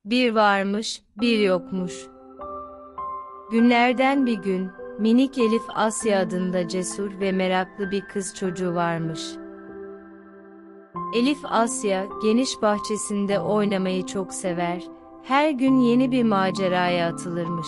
Bir varmış, bir yokmuş. Günlerden bir gün, minik Elif Asya adında cesur ve meraklı bir kız çocuğu varmış. Elif Asya, geniş bahçesinde oynamayı çok sever, her gün yeni bir maceraya atılırmış.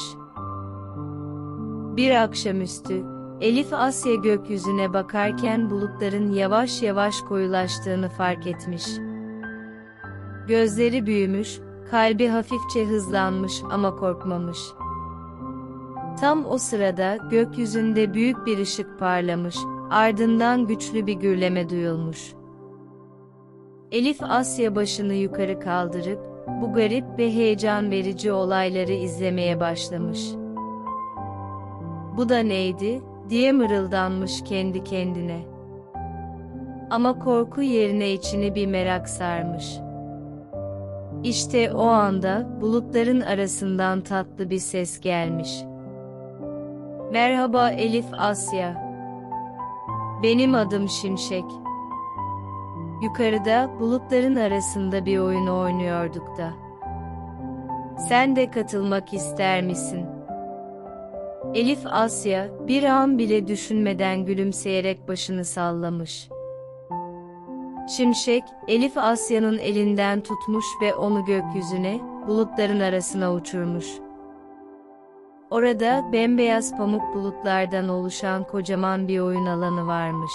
Bir akşamüstü, Elif Asya gökyüzüne bakarken bulutların yavaş yavaş koyulaştığını fark etmiş. Gözleri büyümüş, kalbi hafifçe hızlanmış ama korkmamış. Tam o sırada gökyüzünde büyük bir ışık parlamış, ardından güçlü bir gürleme duyulmuş. Elif Asya başını yukarı kaldırıp, bu garip ve heyecan verici olayları izlemeye başlamış. "Bu da neydi?" diye mırıldanmış kendi kendine. Ama korku yerine içini bir merak sarmış. İşte o anda bulutların arasından tatlı bir ses gelmiş. "Merhaba Elif Asya. Benim adım Şimşek. Yukarıda bulutların arasında bir oyun oynuyorduk da. Sen de katılmak ister misin?" Elif Asya bir an bile düşünmeden gülümseyerek başını sallamış. Şimşek, Elif Asya'nın elinden tutmuş ve onu gökyüzüne, bulutların arasına uçurmuş. Orada bembeyaz pamuk bulutlardan oluşan kocaman bir oyun alanı varmış.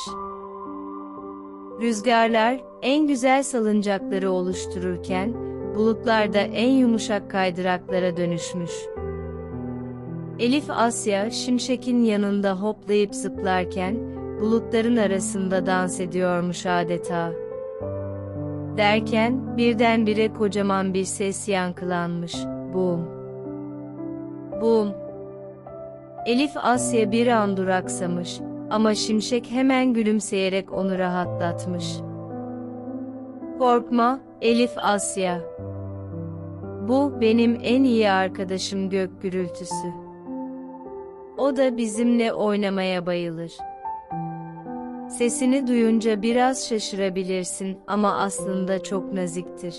Rüzgarlar, en güzel salıncakları oluştururken, bulutlar da en yumuşak kaydıraklara dönüşmüş. Elif Asya, Şimşek'in yanında hoplayıp zıplarken, bulutların arasında dans ediyormuş adeta. Derken, birdenbire kocaman bir ses yankılanmış. Bum! Bum! Elif Asya bir an duraksamış, ama Şimşek hemen gülümseyerek onu rahatlatmış. "Korkma, Elif Asya. Bu, benim en iyi arkadaşım Gök Gürültüsü. O da bizimle oynamaya bayılır. Sesini duyunca biraz şaşırabilirsin ama aslında çok naziktir."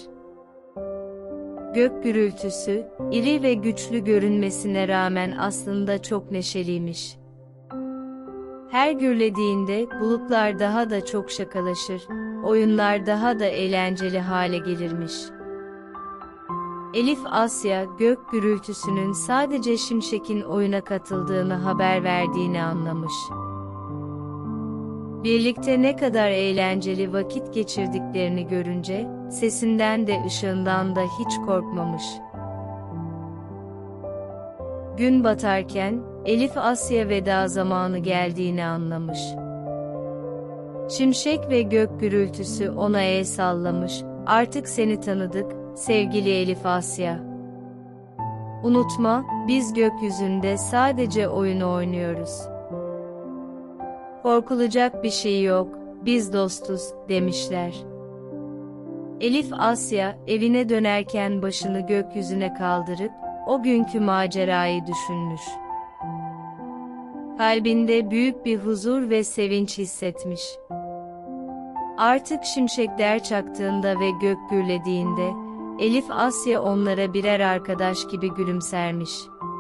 Gök Gürültüsü, iri ve güçlü görünmesine rağmen aslında çok neşeliymiş. Her gürlediğinde bulutlar daha da çok şakalaşır, oyunlar daha da eğlenceli hale gelirmiş. Elif Asya, gök gürültüsünün sadece Şimşek'in oyuna katıldığını haber verdiğini anlamış. Birlikte ne kadar eğlenceli vakit geçirdiklerini görünce, sesinden de ışığından da hiç korkmamış. Gün batarken, Elif Asya veda zamanı geldiğini anlamış. Şimşek ve gök gürültüsü ona el sallamış, "Artık seni tanıdık, sevgili Elif Asya. Unutma, biz gökyüzünde sadece oyun oynuyoruz. Korkulacak bir şey yok, biz dostuz," demişler. Elif Asya, evine dönerken başını gökyüzüne kaldırıp, o günkü macerayı düşünmüş. Kalbinde büyük bir huzur ve sevinç hissetmiş. Artık şimşekler çaktığında ve gök gürlediğinde, Elif Asya onlara birer arkadaş gibi gülümsermiş.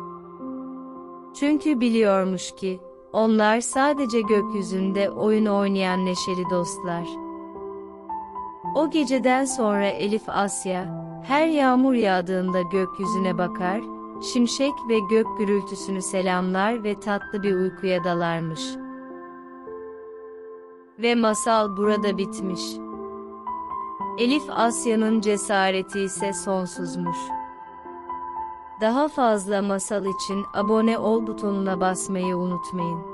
Çünkü biliyormuş ki, onlar sadece gökyüzünde oyun oynayan neşeli dostlar. O geceden sonra Elif Asya, her yağmur yağdığında gökyüzüne bakar, şimşek ve gök gürültüsünü selamlar ve tatlı bir uykuya dalarmış. Ve masal burada bitmiş. Elif Asya'nın cesareti ise sonsuzmuş. Daha fazla masal için abone ol butonuna basmayı unutmayın.